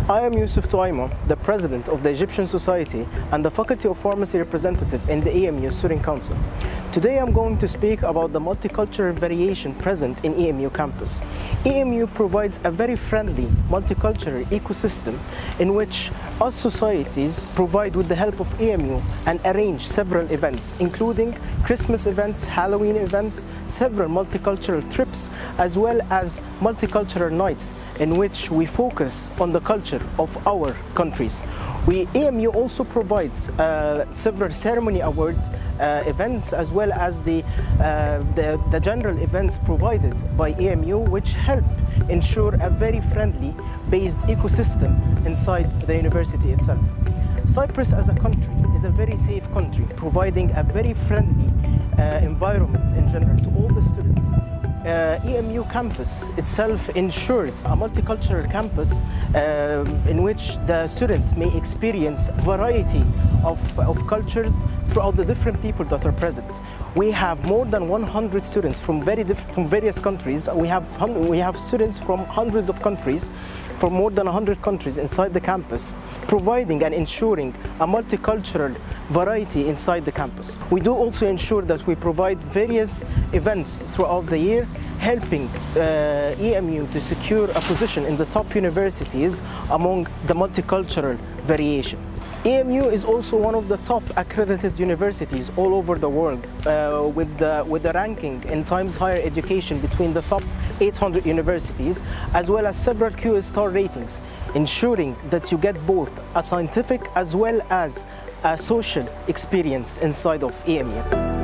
I am Yusuf Touaima, the President of the Egyptian Society and the Faculty of Pharmacy representative in the EMU Student Council. Today I'm going to speak about the multicultural variation present in EMU campus. EMU provides a very friendly multicultural ecosystem in which us societies provide with the help of EMU and arrange several events, including Christmas events, Halloween events, several multicultural trips, as well as multicultural nights in which we focus on the culture of our countries. EMU also provides several ceremony award events, as well as the general events provided by EMU, which help ensure a very friendly based ecosystem inside the university itself. Cyprus as a country is a very safe country, providing a very friendly environment in general to all the students. EMU campus itself ensures a multicultural campus in which the student may experience a variety of cultures throughout the different people that are present. We have more than 100 students from various countries. We have students from hundreds of countries, from more than 100 countries inside the campus, providing and ensuring a multicultural variety inside the campus. We do also ensure that we provide various events throughout the year, helping EMU to secure a position in the top universities among the multicultural variation. EMU is also one of the top accredited universities all over the world, with the ranking in Times Higher Education between the top 800 universities, as well as several QS star ratings, ensuring that you get both a scientific as well as a social experience inside of EMU.